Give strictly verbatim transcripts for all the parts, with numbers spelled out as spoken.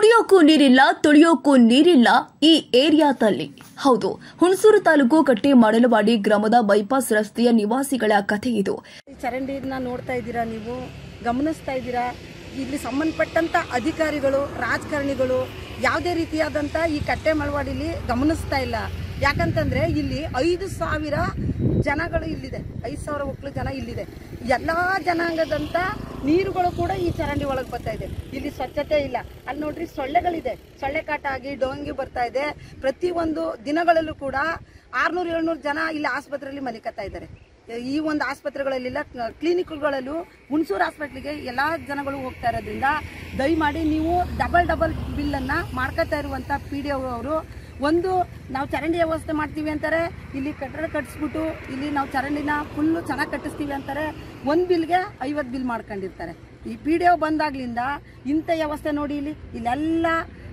ಕುಡಿಯೋಕ್ಕೂ ನೀರಿಲ್ಲ, ತೊಳೆಯೋಕ್ಕೂ ನೀರಿಲ್ಲ ಈ ಏರಿಯಾದಲ್ಲಿ. ಹೌದು, ಹುಣಸೂರು ತಾಲೂಕು ಕಟ್ಟೆ ಮಾಡಲವಾಡಿ ಗ್ರಾಮದ ಬೈಪಾಸ್ ರಸ್ತೆಯ ನಿವಾಸಿಗಳ ಕಥೆ ಇದು. ಚರಂಡಿನ ನೋಡ್ತಾ ಇದ್ದೀರಾ, ನೀವು ಗಮನಿಸ್ತಾ ಇದ್ದೀರಾ. ಇಲ್ಲಿ ಸಂಬಂಧಪಟ್ಟಂತ ಅಧಿಕಾರಿಗಳು, ರಾಜಕಾರಣಿಗಳು ಯಾವುದೇ ರೀತಿಯಾದಂತ ಈ ಕಟ್ಟೆ ಮಳವಾಡಿಲಿ ಗಮನಿಸ್ತಾ ಇಲ್ಲ. ಯಾಕಂತಂದ್ರೆ ಇಲ್ಲಿ ಐದು ಸಾವಿರ ಜನಗಳು ಇಲ್ಲಿದೆ, ಐದು ಸಾವಿರ ಒಕ್ಕಲು ಜನ ಇಲ್ಲಿದೆ. ಎಲ್ಲಾ ಜನಾಂಗದಂತ ನೀರುಗಳು ಕೂಡ ಈ ಚರಂಡಿ ಒಳಗೆ ಬರ್ತಾ ಇದೆ. ಇಲ್ಲಿ ಸ್ವಚ್ಛತೆ ಇಲ್ಲ. ಅಲ್ಲಿ ನೋಡ್ರಿ ಸೊಳ್ಳೆಗಳಿದೆ, ಸೊಳ್ಳೆ ಕಾಟ ಆಗಿ ಡೊಂಗಿ ಬರ್ತಾ ಇದೆ. ಪ್ರತಿ ಒಂದು ದಿನಗಳಲ್ಲೂ ಕೂಡ ಆರ್ನೂರು ಏಳ್ನೂರು ಜನ ಇಲ್ಲಿ ಆಸ್ಪತ್ರೆಯಲ್ಲಿ ಮಲಿಕತ್ತಾ ಇದ್ದಾರೆ. ಈ ಒಂದು ಆಸ್ಪತ್ರೆಗಳಲ್ಲಿಲ್ಲ, ಕ್ಲಿನಿಕ್ಗಳಲ್ಲೂ ಹುಣಸೂರು ಹಾಸ್ಪಿಟ್ಲಿಗೆ ಎಲ್ಲಾ ಜನಗಳು ಹೋಗ್ತಾ ಇರೋದ್ರಿಂದ ದಯಮಾಡಿ ನೀವು ಡಬಲ್ ಡಬಲ್ ಬಿಲ್ ಅನ್ನ ಮಾಡ್ಕೊತಾ ಇರುವಂತ ಪಿ ಡಿ ಅವರು ಒಂದು ನಾವು ಚರಂಡಿ ವ್ಯವಸ್ಥೆ ಮಾಡ್ತೀವಿ ಅಂತಾರೆ, ಇಲ್ಲಿ ಕಟ್ಟಡ ಕಟ್ಟಿಸ್ಬಿಟ್ಟು ಇಲ್ಲಿ ನಾವು ಚರಂಡಿನ ಫುಲ್ಲು ಚೆನ್ನಾಗಿ ಕಟ್ಟಿಸ್ತೀವಿ ಅಂತಾರೆ. ಒಂದು ಬಿಲ್ಗೆ ಐವತ್ತು ಬಿಲ್ ಮಾಡ್ಕೊಂಡಿರ್ತಾರೆ. ಈ ಪಿ ಡಿ ಒ ಬಂದಾಗ್ಲಿಂದ ಇಂಥ ವ್ಯವಸ್ಥೆ ನೋಡಿ, ಇಲ್ಲಿ ಇಲ್ಲೆಲ್ಲ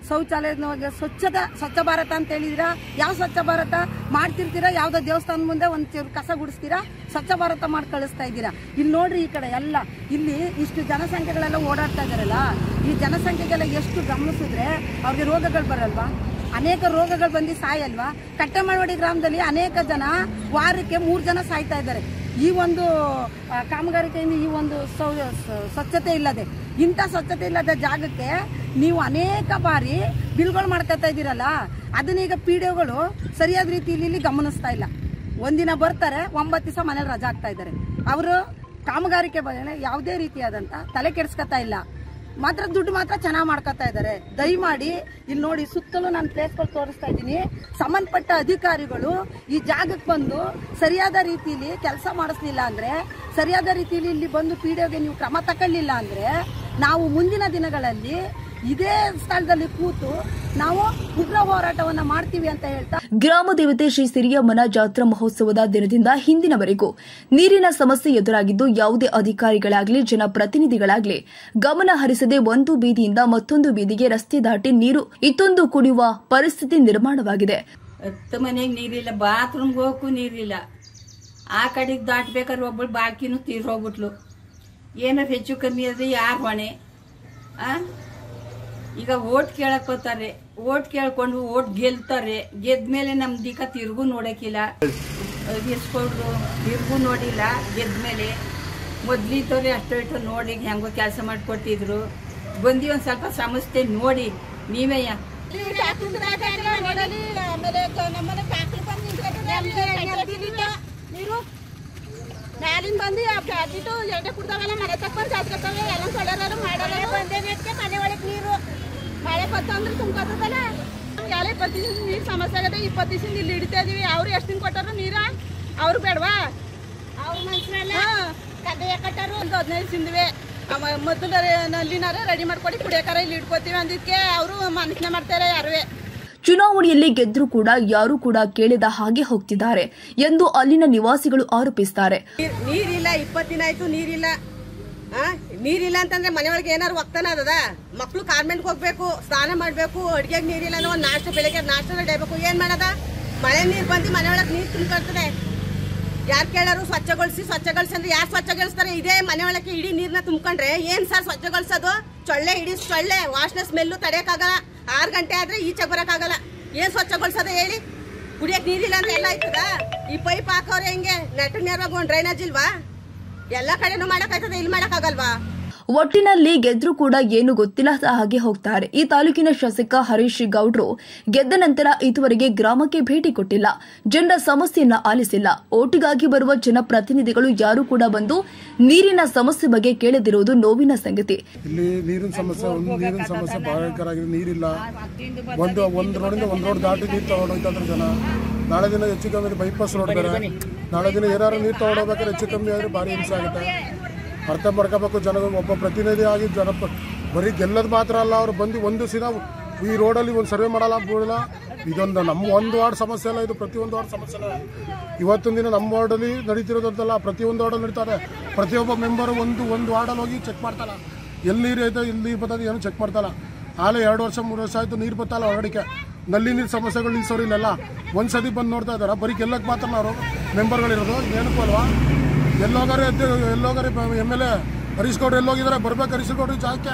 ಶೌಚಾಲಯ ಸ್ವಚ್ಛತೆ ಸ್ವಚ್ಛ ಭಾರತ ಅಂತ ಹೇಳಿದಿರಾ. ಯಾವ ಸ್ವಚ್ಛ ಭಾರತ ಮಾಡ್ತಿರ್ತೀರಾ? ಯಾವುದೋ ದೇವಸ್ಥಾನ ಮುಂದೆ ಒಂದು ಕಸ ಗುಡಿಸ್ತೀರಾ, ಸ್ವಚ್ಛ ಭಾರತ ಮಾಡಿ ಕಳಿಸ್ತಾ ಇದ್ದೀರಾ. ಇಲ್ಲಿ ನೋಡ್ರಿ, ಈ ಕಡೆ ಎಲ್ಲ ಇಲ್ಲಿ ಇಷ್ಟು ಜನಸಂಖ್ಯೆಗಳೆಲ್ಲ ಓಡಾಡ್ತಾ ಇದಾರಲ್ಲ, ಈ ಜನಸಂಖ್ಯೆಗೆಲ್ಲ ಎಷ್ಟು ಗಮನಿಸಿದ್ರೆ ಅವ್ರಿಗೆ ರೋಗಗಳು ಬರಲ್ವಾ? ಅನೇಕ ರೋಗಗಳು ಬಂದು ಸಾಯಲ್ವಾ? ಕಟ್ಟೆ ಮಳವಾಡಿ ಗ್ರಾಮದಲ್ಲಿ ಅನೇಕ ಜನ ವಾರಕ್ಕೆ ಮೂರು ಜನ ಸಾಯ್ತಾ ಇದ್ದಾರೆ. ಈ ಒಂದು ಕಾಮಗಾರಿಕೆಯಿಂದ ಈ ಒಂದು ಸ್ವಚ್ಛತೆ ಇಲ್ಲದೆ, ಇಂಥ ಸ್ವಚ್ಛತೆ ಇಲ್ಲದ ಜಾಗಕ್ಕೆ ನೀವು ಅನೇಕ ಬಾರಿ ಬಿಲ್ಗಳು ಮಾಡ್ಕೊತಾ ಇದ್ದೀರಲ್ಲ, ಅದನ್ನೀಗ ಪಿ ಡಿ ಒಗಳು ಸರಿಯಾದ ರೀತಿಯಲ್ಲಿ ಇಲ್ಲಿ ಗಮನಿಸ್ತಾ ಇಲ್ಲ. ಒಂದಿನ ಬರ್ತಾರೆ, ಒಂಬತ್ತು ದಿವಸ ಮನೇಲಿ ರಜಾ ಆಗ್ತಾ ಇದ್ದಾರೆ. ಅವರು ಕಾಮಗಾರಿಕೆ ಬಗ್ಗೆ ಯಾವುದೇ ರೀತಿಯಾದಂತ ತಲೆ ಕೆಡಿಸ್ಕೊತಾ ಇಲ್ಲ, ಮಾತ್ರ ದುಡ್ಡು ಮಾತ್ರ ಚೆನ್ನಾಗಿ ಮಾಡ್ಕೊತಾ ಇದ್ದಾರೆ. ದಯಮಾಡಿ ಇಲ್ಲಿ ನೋಡಿ, ಸುತ್ತಲೂ ನಾನು ಪ್ಲೇಸ್ಗಳು ತೋರಿಸ್ತಾ ಇದ್ದೀನಿ. ಸಂಬಂಧಪಟ್ಟ ಅಧಿಕಾರಿಗಳು ಈ ಜಾಗಕ್ಕೆ ಬಂದು ಸರಿಯಾದ ರೀತಿಯಲ್ಲಿ ಕೆಲಸ ಮಾಡಿಸ್ಲಿಲ್ಲ ಅಂದ್ರೆ, ಸರಿಯಾದ ರೀತಿಯಲ್ಲಿ ಇಲ್ಲಿ ಬಂದು ಪಿ ಡಿ ಒಗೆ ನೀವು ಕ್ರಮ ತಗೊಳ್ಳಿಲ್ಲ ಅಂದ್ರೆ, ನಾವು ಮುಂದಿನ ದಿನಗಳಲ್ಲಿ ಇದೇ ಸ್ಥಳದಲ್ಲಿ ಕೂತು ನಾವು ಉಗ್ರ ಹೋರಾಟವನ್ನ ಮಾಡ್ತೀವಿ ಅಂತ ಹೇಳ್ತಾ, ಗ್ರಾಮ ದೇವತೆ ಶ್ರೀ ಸಿರಿಯಮ್ಮನ ಜಾತ್ರಾ ಮಹೋತ್ಸವದ ದಿನದಿಂದ ಹಿಂದಿನವರೆಗೂ ನೀರಿನ ಸಮಸ್ಯೆ ಎದುರಾಗಿದ್ದು, ಯಾವುದೇ ಅಧಿಕಾರಿಗಳಾಗಲಿ ಜನಪ್ರತಿನಿಧಿಗಳಾಗಲಿ ಗಮನ ಹರಿಸದೆ ಒಂದು ಬೀದಿಯಿಂದ ಮತ್ತೊಂದು ಬೀದಿಗೆ ರಸ್ತೆ ದಾಟಿ ನೀರು ಇತ್ತೊಂದು ಕುಡಿಯುವ ಪರಿಸ್ಥಿತಿ ನಿರ್ಮಾಣವಾಗಿದೆ. ಹತ್ತು ಮನೆಗೆ ನೀರಿಲ್ಲ, ಬಾತ್ರೂಮ್ಗೆ ಹೋಗಕ್ಕೂ ನೀರಿಲ್ಲ. ಆ ಕಡೆಗೆ ದಾಟ್ಬೇಕಾದ್ರೆ ಒಬ್ಬಳು ಬಾಕಿನೂ ತೀರೋಗ್ಬಿಟ್ಲು. ಏನಾರು ಹೆಚ್ಚು ಕಮ್ಮಿ ಆದ್ರೆ ಯಾರು ಹೊಣೆ? ಆ ಈಗ ಓಟ್ ಕೇಳಕ್ ಹೋಗ್ತಾರೆ, ಓಟ್ ಕೇಳ್ಕೊಂಡು ಓಟ್ ಗೆಲ್ತಾರೆ. ಗೆದ್ಮೇಲೆ ನಮ್ ದಿಕ್ಕ ತಿರ್ಗೂ ನೋಡಕ್ಕಿಲ್ಲ, ಇಸ್ಕೊಡ್ರು ತಿರ್ಗೂ ನೋಡಿಲ್ಲ. ಗೆದ್ಮೇಲೆ ಮೊದ್ಲಿದ್ದವ್ರೆ ಅಷ್ಟೋ ಇಟ್ಟು ನೋಡಿ ಹೆಂಗೋ ಕೆಲಸ ಮಾಡಿಕೊಟ್ಟಿದ್ರು. ಬಂದು ಒಂದ್ ಸ್ವಲ್ಪ ಸಮಸ್ಯೆ ನೋಡಿ ನೀವೇ ಮ್ಯಾಲಿನ ಬಂದು ಪ್ಯಾಕೆಟು ಎಣ್ಣೆ ಕುಡ್ದಾವೆಲ್ಲ ಮನೆ ತಕ್ಕೊಂಡು ಜಾಸ್ಕೊತಾವೆ. ಎಲ್ಲ ಸೊಳ್ಳೆರು ಮಾಡೋಲ್ಲ. ಬಂದೇ ಬೇಕೆ ಮನೆ ಒಳಗೆ ನೀರು ಮಳೆ ಬತ್ತು ಅಂದ್ರೆ ತುಂಬ್ಕೊತದಲ್ಲ. ಎಲ್ಲ ಇಪ್ಪತ್ತು ದಿವಸ ನೀರು ಸಮಸ್ಯೆ ಆಗದೆ. ಇಪ್ಪತ್ತು ದಿವಸ ಇಲ್ಲಿ ಹಿಡಿತಾ ಇದೀವಿ. ಅವ್ರು ಎಷ್ಟು ದಿನ ಕೊಟ್ಟಾರು ನೀರ? ಅವ್ರು ಬೇಡವಾ? ಅವ್ರ ಮನುಷ್ಯರಲ್ಲ ಕಡ್ಡೆಯ ಕಟ್ಟಾರು. ಒಂದು ಹದಿನೈದು ಸಿಂದಿವೆ ಮೊದಲು ನಲ್ಲಿನಾರ ರೆಡಿ ಮಾಡ್ಕೊಡಿ ಕುಡಿಯೋಕಾರ ಇಲ್ಲಿ ಇಟ್ಕೋತೀವಿ ಅಂದಿದ್ಕೆ ಅವರು ಮನಸ್ಸನ್ನ ಮಾಡ್ತಾರೆ. ಯಾರುವೆ ಚುನಾವಣೆಯಲ್ಲಿ ಗೆದ್ರೂ ಕೂಡ ಯಾರು ಕೂಡ ಕೇಳಿದ ಹಾಗೆ ಹೋಗ್ತಿದ್ದಾರೆ ಎಂದು ಅಲ್ಲಿನ ನಿವಾಸಿಗಳು ಆರೋಪಿಸುತ್ತಾರೆ. ನೀರಿಲ್ಲ, ಇಪ್ಪತ್ತು ದಿನ ಆಯ್ತು ನೀರಿಲ್ಲ. ನೀರಿಲ್ಲ ಅಂತಂದ್ರೆ ಮನೆಯೊಳಗೆ ಏನಾರು ಒಕ್ತಾನ ಅದ? ಮಕ್ಳು ಕಾನ್ವೆಂಟ್ಗೆ ಹೋಗ್ಬೇಕು, ಸ್ನಾನ ಮಾಡ್ಬೇಕು, ಅಡ್ಗೆಗೆ ನೀರಿಲ್ಲ ಅಂದ್ರೆ ಒಂದು ನಾಷ್ಟ, ಬೆಳಗ್ಗೆ ನಾಷ್ಟ ರೆಡಿಬೇಕು. ಏನ್ ಮಾಡದ? ಮಳೆ ನೀರು ಬಂದು ಮನೆಯೊಳಗೆ ನೀರು ತುಂಬ್ಕೊಳ್ತದೆ. ಯಾರು ಕೇಳಾರು ಸ್ವಚ್ಛಗೊಳಿಸಿ ಸ್ವಚ್ಛಗೊಳಿಸಿ ಅಂದ್ರೆ ಯಾರು ಸ್ವಚ್ಛಗೊಳಿಸ್ತಾರೆ? ಇದೇ ಮನೆಯೊಳಗೆ ಇಡೀ ನೀರ್ನ ತುಂಬ್ಕೊಂಡ್ರೆ ಏನ್ ಸರ್ ಸ್ವಚ್ಛಗೊಳಿಸೋದು? ಸೊಳ್ಳೆ ಇಡೀ ಸೊಳ್ಳೆ ವಾಸನೆ ಸ್ಮೆಲ್ಲು ತಡೆಯಕ್ಕಾಗಲ್ಲ. ಆರು ಗಂಟೆ ಆದ್ರೆ ಈಚೆ ಬರಕ್ಕಾಗಲ್ಲ. ಏನ್ ಸ್ವಚ್ಛಗೊಳಿಸೋದ ಹೇಳಿ? ಕುಡಿಯಕ್ ನೀರಿಲ್ಲ ಅಂದ್ರೆ ಎಲ್ಲ ಆಯ್ತದ? ಈ ಪೈಪ್ ಹಾಕೋರೆ ಹೆಂಗೆ? ನೆಟ್ ನೇರವಾಗಿ ಒಂದು ಡ್ರೈನೇಜ್ ಇಲ್ವಾ? ಎಲ್ಲಾ ಕಡೆನೂ ಮಾಡಕ್ ಆಯ್ತದ, ಇಲ್ಲಿ ಮಾಡಕ್ ಆಗಲ್ವಾ? ಒಟ್ಟಿನಲ್ಲಿ ಗೆದ್ರೂ ಕೂಡ ಏನು ಗೊತ್ತಿಲ್ಲದ ಹಾಗೆ ಹೋಗ್ತಾರೆ. ಈ ತಾಲೂಕಿನ ಶಾಸಕ ಹರೀಶ್ ಗೌಡ್ರು ಗೆದ್ದ ನಂತರ ಇದುವರೆಗೆ ಗ್ರಾಮಕ್ಕೆ ಭೇಟಿ ಕೊಟ್ಟಿಲ್ಲ, ಜನರ ಸಮಸ್ಯೆಯನ್ನ ಆಲಿಸಿಲ್ಲ. ಓಟಿಗಾಗಿ ಬರುವ ಜನಪ್ರತಿನಿಧಿಗಳು ಯಾರು ಕೂಡ ಬಂದು ನೀರಿನ ಸಮಸ್ಯೆ ಬಗ್ಗೆ ಕೇಳದಿರುವುದು ನೋವಿನ ಸಂಗತಿ. ಇಲ್ಲಿ ನೀರಿನ ಸಮಸ್ಯೆ, ಒಂದು ನೀರಿನ ಸಮಸ್ಯೆ ಭಯಂಕರ ಆಗಿದೆ. ನೀರಿಲ್ಲ. ಒಂದು ಒಂದು ರೋಡಿಂದ ಒಂದು ರೋಡ್ ದಾಟಿ ನೀರು ತಗೊಂಡೋಗ್ತಾರೆ ಜನ. ನಾಳೆ ದಿನ ಹೆಚ್ಚು ಕಮ್ಮಿ ಬೈಪಾಸ್ ರೋಡ್ ಬೇರೆ. ನಾಳೆ ದಿನ ಏನಾದ್ರು ನೀರು ತಗೊಂಡೋಗ್ಬೇಕಾದ್ರೆ ಹೆಚ್ಚು ಕಮ್ಮಿ ಆದ್ರೆ ಭಾರಿ ಹಿಂಸೆ ಆಗುತ್ತೆ. ಅರ್ಥ ಮಾಡ್ಕೋಬೇಕು ಜನಗಳು. ಒಬ್ಬ ಪ್ರತಿನಿಧಿ ಆಗಿ ಜನ ಬರೀ ಗೆಲ್ಲೋದು ಮಾತ್ರ ಅಲ್ಲ, ಅವ್ರು ಬಂದು ಒಂದು ದಿನ ಈ ರೋಡಲ್ಲಿ ಒಂದು ಸರ್ವೆ ಮಾಡಲ್ಲ ಬಿಡಲ್ಲ. ಇದೊಂದು ನಮ್ಮ ಒಂದು ವಾರ್ಡ್ ಸಮಸ್ಯೆ ಅಲ್ಲ, ಇದು ಪ್ರತಿಯೊಂದು ವಾರ್ಡ್ ಸಮಸ್ಯೆ ಅಲ್ಲ. ಇವತ್ತೊಂದು ದಿನ ನಮ್ಮ ವಾರ್ಡಲ್ಲಿ ನಡೀತಿರೋದಂತಲ್ಲ, ಪ್ರತಿಯೊಂದು ವಾರ್ಡಲ್ಲಿ ನಡೀತಾರೆ. ಪ್ರತಿಯೊಬ್ಬ ಮೆಂಬರು ಒಂದು ಒಂದು ವಾರ್ಡಲ್ಲಿ ಹೋಗಿ ಚೆಕ್ ಮಾಡ್ತಾರ, ಎಲ್ಲಿ ನೀರು ಐತೆ, ಇಲ್ಲಿ ನೀರು ಬರ್ತದೆ, ಏನು ಚೆಕ್ ಮಾಡ್ತಾರ. ಆಲೆ ಎರಡು ವರ್ಷ ಮೂರು ವರ್ಷ ಆಯಿತು ನೀರು ಬತ್ತಲ್ಲ ಹೊರಡಿಕೆ. ನಲ್ಲಿ ನೀರು ಸಮಸ್ಯೆಗಳು ನಿಲ್ಸೋರು ಇಲ್ಲೆಲ್ಲ ಒಂದು ಸತಿ ಬಂದು ನೋಡ್ತಾ ಇದ್ದಾರೆ. ಬರೀ ಗೆಲ್ಲಕ್ಕೆ ಮಾತ್ರ ಅವರು ಮೆಂಬರ್ಗಳಿರೋದು, ಏನಕ್ಕೂ ಅಲ್ವಾ? ಎಲ್ಲೋಗಾರೆ ಎಲ್ಲೋಗಾರೆ ಎಮ್ ಎಲ್ ಎ ಹರೀಶ್ ಗೌಡ್ರು ಎಲ್ಲೋಗಿದ್ದಾರೆ? ಬರ್ಬೇಕು ಹರೀಶ್ ಗೌಡ್ರು ಜಾಗಕ್ಕೆ.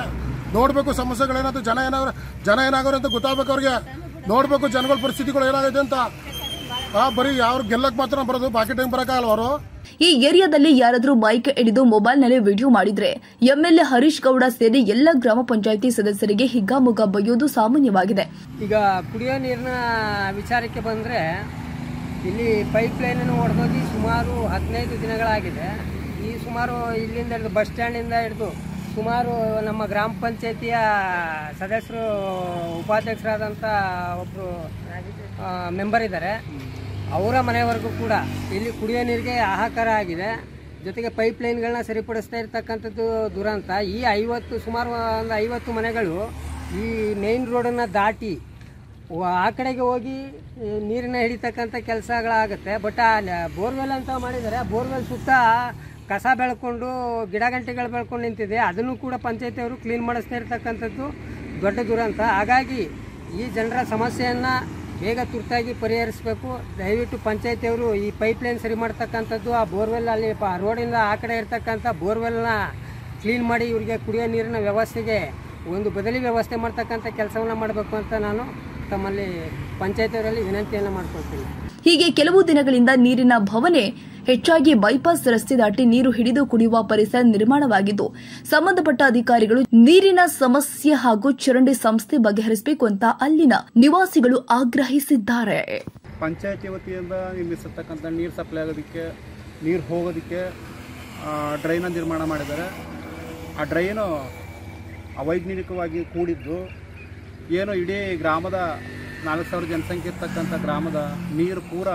ನೋಡಬೇಕು ಸಮಸ್ಯೆಗಳೇನಾದ್ರು, ಜನ ಏನಾದ್ರು ಜನ ಏನಾಗೋರು ಅಂತ ಗೊತ್ತಾಗಬೇಕು ಅವ್ರಿಗೆ. ನೋಡಬೇಕು ಜನಗಳ ಪರಿಸ್ಥಿತಿಗಳು ಏನಾಗಿದೆ ಅಂತ. ಆ ಬರೀ ಯಾರು ಗೆಲ್ಲಕ್ಕೆ ಮಾತ್ರ ಬರೋದು, ಬಾಕಿ ಟೈಮ್ ಬರೋಕ್ಕಾಗಲ್ಲ ಅವರು. ಈ ಏರಿಯಾದಲ್ಲಿ ಯಾರಾದರೂ ಬೈಕ್ ಹಿಡಿದು ಮೊಬೈಲ್ನಲ್ಲಿ ವಿಡಿಯೋ ಮಾಡಿದ್ರೆ ಎಂಎಲ್ಎ ಹರೀಶ್ ಗೌಡ ಸೇರಿ ಎಲ್ಲ ಗ್ರಾಮ ಪಂಚಾಯಿತಿ ಸದಸ್ಯರಿಗೆ ಹಿಗ್ಗಾಮುಗ್ಗಾ ಬೈಯೋದು ಸಾಮಾನ್ಯವಾಗಿದೆ. ಈಗ ಕುಡಿಯೋ ನೀರಿನ ವಿಚಾರಕ್ಕೆ ಬಂದರೆ ಇಲ್ಲಿ ಪೈಪ್ ಲೈನನ್ನು ಒಡೆದೋಗಿ ಸುಮಾರು ಹದಿನೈದು ದಿನಗಳಾಗಿದೆ. ಈ ಸುಮಾರು ಇಲ್ಲಿಂದ ಹಿಡಿದು ಬಸ್ ಸ್ಟ್ಯಾಂಡಿಂದ ಹಿಡಿದು ಸುಮಾರು ನಮ್ಮ ಗ್ರಾಮ ಪಂಚಾಯಿತಿಯ ಸದಸ್ಯರು ಉಪಾಧ್ಯಕ್ಷರಾದಂಥ ಒಬ್ಬರು ಮೆಂಬರ್ ಇದ್ದಾರೆ, ಅವರ ಮನೆಯವರೆಗೂ ಕೂಡ ಇಲ್ಲಿ ಕುಡಿಯೋ ನೀರಿಗೆ ಹಾಹಾಕಾರ ಆಗಿದೆ. ಜೊತೆಗೆ ಪೈಪ್ ಲೈನ್ಗಳನ್ನ ಸರಿಪಡಿಸ್ತಾ ಇರ್ತಕ್ಕಂಥದ್ದು ದುರಂತ. ಈ ಐವತ್ತು ಸುಮಾರು ಒಂದು ಐವತ್ತು ಮನೆಗಳು ಈ ಮೇನ್ ರೋಡನ್ನು ದಾಟಿ ಆ ಕಡೆಗೆ ಹೋಗಿ ನೀರನ್ನ ಹಿಡಿತಕ್ಕಂಥ ಕೆಲಸಗಳಾಗುತ್ತೆ. ಬಟ್ ಆ ಬೋರ್ವೆಲ್ ಅಂತ ಮಾಡಿದ್ದಾರೆ, ಬೋರ್ವೆಲ್ ಸುತ್ತ ಕಸ ಬೆಳ್ಕೊಂಡು ಗಿಡ ಗಂಟೆಗಳು ಬೆಳ್ಕೊಂಡು ನಿಂತಿದೆ. ಅದನ್ನು ಕೂಡ ಪಂಚಾಯತಿಯವರು ಕ್ಲೀನ್ ಮಾಡಿಸ್ತಾ ಇರ್ತಕ್ಕಂಥದ್ದು ದೊಡ್ಡ ದುರಂತ. ಹಾಗಾಗಿ ಈ ಜನರ ಸಮಸ್ಯೆಯನ್ನು ಬೇಗ ತುರ್ತಾಗಿ ಪರಿಹರಿಸಬೇಕು. ದಯವಿಟ್ಟು ಪಂಚಾಯತಿಯವರು ಈ ಪೈಪ್ ಲೈನ್ ಸರಿ ಮಾಡ್ತಕ್ಕಂಥದ್ದು, ಆ ಬೋರ್ವೆಲ್ ಅಲ್ಲಿ ರೋಡಿಂದ ಆ ಕಡೆ ಇರ್ತಕ್ಕಂಥ ಬೋರ್ವೆಲ್ನ ಕ್ಲೀನ್ ಮಾಡಿ ಇವರಿಗೆ ಕುಡಿಯೋ ನೀರಿನ ವ್ಯವಸ್ಥೆಗೆ ಒಂದು ಬದಲಿ ವ್ಯವಸ್ಥೆ ಮಾಡ್ತಕ್ಕಂಥ ಕೆಲಸವನ್ನು ಮಾಡಬೇಕು ಅಂತ ನಾನು ತಮ್ಮಲ್ಲಿ ಪಂಚಾಯತಿಯವರಲ್ಲಿ ವಿನಂತಿಯನ್ನು ಮಾಡ್ಕೊಳ್ತೀನಿ. ಹೀಗೆ ಕೆಲವು ದಿನಗಳಿಂದ ನೀರಿನ ಭವನೆ ಹೆಚ್ಚಾಗಿ ಬೈಪಾಸ್ ರಸ್ತೆ ದಾಟಿ ನೀರು ಹಿಡಿದು ಕುಡಿಯುವ ಪರಿಸರ ನಿರ್ಮಾಣವಾಗಿದ್ದು, ಸಂಬಂಧಪಟ್ಟ ಅಧಿಕಾರಿಗಳು ನೀರಿನ ಸಮಸ್ಯೆ ಹಾಗೂ ಚರಂಡಿ ಸಂಸ್ಥೆ ಬಗೆಹರಿಸಬೇಕು ಅಂತ ಅಲ್ಲಿನ ನಿವಾಸಿಗಳು ಆಗ್ರಹಿಸಿದ್ದಾರೆ. ಪಂಚಾಯತಿ ವತಿಯಿಂದ ನಿರ್ಮಿಸಿರ್ತಕ್ಕಂಥ ನೀರು ಸಪ್ಲೈ ಆಗೋದಕ್ಕೆ, ನೀರು ಹೋಗೋದಕ್ಕೆ ಡ್ರೈನ ನಿರ್ಮಾಣ ಮಾಡಿದ್ದಾರೆ. ಆ ಡ್ರೈನು ಅವೈಜ್ಞಾನಿಕವಾಗಿ ಕೂಡಿದ್ದು ಏನು ಇಡೀ ಗ್ರಾಮದ ನಾಲ್ಕು ಸಾವಿರ ಜನಸಂಖ್ಯೆ ಇರ್ತಕ್ಕಂಥ ಗ್ರಾಮದ ನೀರು ಪೂರ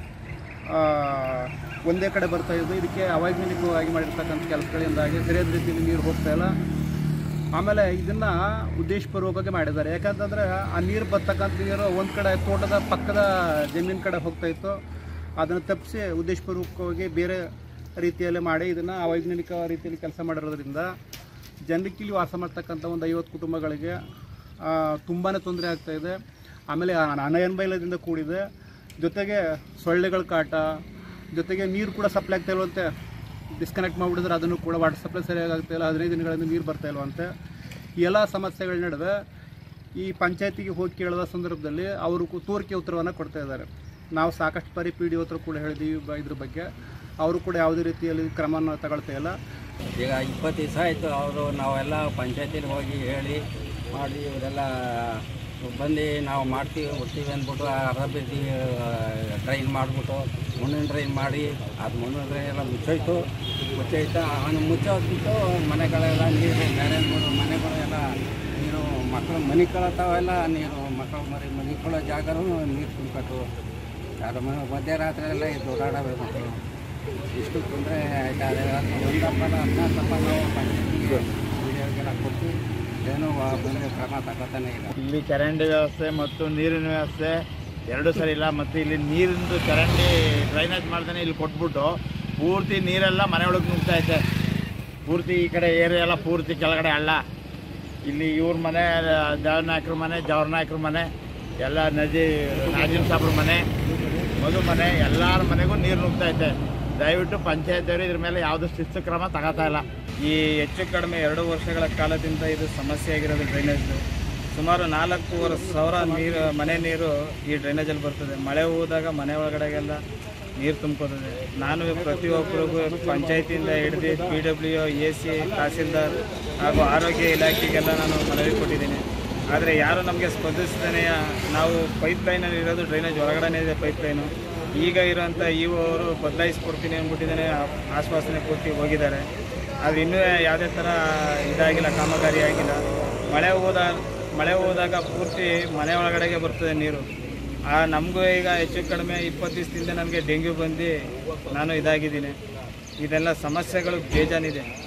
ಒಂದೇ ಕಡೆ ಬರ್ತಾ ಇದ್ದು, ಇದಕ್ಕೆ ಅವೈಜ್ಞಾನಿಕವಾಗಿ ಮಾಡಿರ್ತಕ್ಕಂಥ ಕೆಲಸಗಳಿಂದಾಗಿ ಸರಿಯಾದ ರೀತಿಯಲ್ಲಿ ನೀರು ಹೋಗ್ತಾ ಇಲ್ಲ. ಆಮೇಲೆ ಇದನ್ನು ಉದ್ದೇಶಪೂರ್ವಕವಾಗಿ ಮಾಡಿದ್ದಾರೆ. ಯಾಕಂತಂದರೆ ಆ ನೀರು ಬರ್ತಕ್ಕಂಥ ನೀರು ಒಂದು ಕಡೆ ತೋಟದ ಪಕ್ಕದ ಜಮೀನು ಕಡೆ ಹೋಗ್ತಾ ಇತ್ತು. ಅದನ್ನು ತಪ್ಪಿಸಿ ಉದ್ದೇಶಪೂರ್ವಕವಾಗಿ ಬೇರೆ ರೀತಿಯಲ್ಲಿ ಮಾಡಿ ಇದನ್ನು ಅವೈಜ್ಞಾನಿಕ ರೀತಿಯಲ್ಲಿ ಕೆಲಸ ಮಾಡಿರೋದ್ರಿಂದ ಜನರಿಗೆ ಇಲ್ಲಿ ವಾಸ ಮಾಡ್ತಕ್ಕಂಥ ಒಂದು ಐವತ್ತು ಕುಟುಂಬಗಳಿಗೆ ತುಂಬಾ ತೊಂದರೆ ಆಗ್ತಾಯಿದೆ. ಆಮೇಲೆ ಅನಯನ್ಬೈಲದಿಂದ ಕೂಡಿದೆ, ಜೊತೆಗೆ ಸೊಳ್ಳೆಗಳ ಕಾಟ, ಜೊತೆಗೆ ನೀರು ಕೂಡ ಸಪ್ಲೈ ಆಗ್ತಾ ಇಲ್ವಂತೆ. ಡಿಸ್ಕನೆಕ್ಟ್ ಮಾಡಿಬಿಡಿದ್ರೆ ಅದನ್ನು ಕೂಡ ವಾಟರ್ ಸಪ್ಲೈ ಸರಿಯಾಗಿ ಆಗ್ತಾಯಿಲ್ಲ, ಹದಿನೈದು ದಿನಗಳಿಂದ ನೀರು ಬರ್ತಾ ಇಲ್ವಂತೆ. ಈ ಎಲ್ಲ ಸಮಸ್ಯೆಗಳ ನಡುವೆ ಈ ಪಂಚಾಯತಿಗೆ ಹೋಗಿ ಕೇಳಿದ ಸಂದರ್ಭದಲ್ಲಿ ಅವರು ತೋರಿಕೆ ಉತ್ತರವನ್ನು ಕೊಡ್ತಾ ಇದ್ದಾರೆ. ನಾವು ಸಾಕಷ್ಟು ಬಾರಿ ಪಿ ಡಿ ಹತ್ರ ಕೂಡ ಹೇಳಿದ್ದೀವಿ ಇದ್ರ ಬಗ್ಗೆ, ಅವರು ಕೂಡ ಯಾವುದೇ ರೀತಿಯಲ್ಲಿ ಕ್ರಮವನ್ನು ತಗೊಳ್ತಾ ಇಲ್ಲ. ಈಗ ಇಪ್ಪತ್ತು ದಿವಸ ಆಯಿತು ಅವರು ನಾವೆಲ್ಲ ಪಂಚಾಯತಿಲಿ ಹೋಗಿ ಹೇಳಿ ಮಾಡಿ ಇವರೆಲ್ಲ ಬಂದು ನಾವು ಮಾಡ್ತೀವಿ ಕೊಡ್ತೀವಿ ಅಂದ್ಬಿಟ್ಟು ಅರ್ಧ ಬೀದಿ ಡ್ರೈನ್ ಮಾಡಿಬಿಟ್ಟು ಮುಂದಿನ ಡ್ರೈನ್ ಮಾಡಿ ಅದು ಮುಂದಿನ ಡ್ರೈನ್ ಎಲ್ಲ ಮುಚ್ಚೋಯ್ತು ಮುಚ್ಚೋಯ್ತು ಅವನು ಮುಚ್ಚೋದ್ಬಿಟ್ಟು ಮನೆಗಳೆಲ್ಲ ನೀರು ಬೇರೆ ಮನೆಗಳೆಲ್ಲ ನೀರು ಮಕ್ಕಳು ಮನೆ ಕಳತಾವೆಲ್ಲ ನೀರು ಮಕ್ಕಳು ಮರಿ ಮನೆ ಕೊಳೋ ಜಾಗನೂ ನೀರು ತುಂಬಿಕೊಟ್ಟು ಯಾರು ಮಧ್ಯರಾತ್ರಿ ಎಲ್ಲ ಇದು ಓಡಾಡಬೇಕು. ಇಷ್ಟು ತೊಂದರೆ ಆಯ್ತಾರೆ. ಒಂದಪ್ಪನ ಹದಿನಾಲ್ಕಪ್ಪ ನಾವು ಪಂಚಾಯತಿಗೆ ವಿಡಿಯೋಗೆಲ್ಲ ಕೊಟ್ಟು ಏನೋ ಬಂದರೆ ಕ್ರಮ ತಗೋತಾನೆ ಇಲ್ಲ. ಇಲ್ಲಿ ಚರಂಡಿ ವ್ಯವಸ್ಥೆ ಮತ್ತು ನೀರಿನ ವ್ಯವಸ್ಥೆ ಎರಡೂ ಸರಿ ಇಲ್ಲ. ಮತ್ತು ಇಲ್ಲಿ ನೀರಿಂದು ಚರಂಡಿ ಡ್ರೈನೇಜ್ ಮಾಡ್ತಾನೆ ಇಲ್ಲಿ ಕೊಟ್ಬಿಟ್ಟು ಪೂರ್ತಿ ನೀರೆಲ್ಲ ಮನೆ ಒಳಗೆ ನುಗ್ತಾ ಪೂರ್ತಿ ಈ ಕಡೆ ಏರಿಯಾ ಎಲ್ಲ ಪೂರ್ತಿ ಕೆಳಗಡೆ ಹಳ್ಳ. ಇಲ್ಲಿ ಇವ್ರ ಮನೆ ದೇವ್ರ ನಾಯಕರ ಮನೆ, ಜವ್ರ ನಾಯಕರ ಮನೆ ಎಲ್ಲ, ನದಿ ನಾಜಿಮ್ ಸಾಬ್ರ ಮನೆ, ಮಧು ಮನೆ, ಎಲ್ಲರ ಮನೆಗೂ ನೀರು ನುಗ್ತಾ ಐತೆ. ದಯವಿಟ್ಟು ಪಂಚಾಯತಿಯವರು ಇದ್ರ ಮೇಲೆ ಯಾವುದೂ ಶಿಸ್ತು ಕ್ರಮ ತಗೋತಾ ಇಲ್ಲ. ಈ ಹೆಚ್ಚು ಕಡಿಮೆ ಎರಡು ವರ್ಷಗಳ ಕಾಲದಿಂದ ಇದು ಸಮಸ್ಯೆ ಆಗಿರೋದು ಡ್ರೈನೇಜ್. ಸುಮಾರು ನಾಲ್ಕೂವರೆ ಸಾವಿರ ನೀರು ಮನೆ ನೀರು ಈ ಡ್ರೈನೇಜಲ್ಲಿ ಬರ್ತದೆ. ಮಳೆ ಹೋದಾಗ ಮನೆ ಒಳಗಡೆಗೆಲ್ಲ ನೀರು ತುಂಬ್ಕೋತದೆ. ನಾನು ಪ್ರತಿಯೊಬ್ಬರಿಗೂ ಪಂಚಾಯತಿಯಿಂದ ಹಿಡಿದು P W A C tahsildar ಹಾಗೂ ಆರೋಗ್ಯ ಇಲಾಖೆಗೆಲ್ಲ ನಾನು ಮನವಿ ಕೊಟ್ಟಿದ್ದೀನಿ. ಆದರೆ ಯಾರು ನಮಗೆ ಸ್ಪಂದಿಸ್ತಾನೆ. ನಾವು ಪೈಪ್ ಲೈನಲ್ಲಿ ಇರೋದು ಡ್ರೈನೇಜ್ ಹೊರಗಡೆ ಇದೆ ಪೈಪ್ ಲೈನು. ಈಗ ಇರೋಂಥ ಇವು ಅವರು ಬದಲಾಯಿಸ್ಕೊಡ್ತೀನಿ ಅಂದ್ಬಿಟ್ಟಿದ್ದಾನೆ, ಆಶ್ವಾಸನೆ ಕೊಟ್ಟು ಹೋಗಿದ್ದಾರೆ. ಆದರೆ ಇನ್ನೂ ಯಾವುದೇ ಥರ ಇದಾಗಿಲ್ಲ, ಕಾಮಗಾರಿ ಆಗಿಲ್ಲ. ಮಳೆ ಹೋದ ಮಳೆ ಹೋದಾಗ ಪೂರ್ತಿ ಮನೆ ಒಳಗಡೆಗೆ ಬರ್ತದೆ ನೀರು. ಆ ನಮಗೂ ಈಗ ಹೆಚ್ಚು ಕಡಿಮೆ ಇಪ್ಪತ್ತು ದಿವಸದಿಂದ ನನಗೆ ಡೆಂಗ್ಯೂ ಬಂದು ನಾನು ಇದಾಗಿದ್ದೀನಿ. ಇದೆಲ್ಲ ಸಮಸ್ಯೆಗಳು ಬೇಜಾನಿದೆ.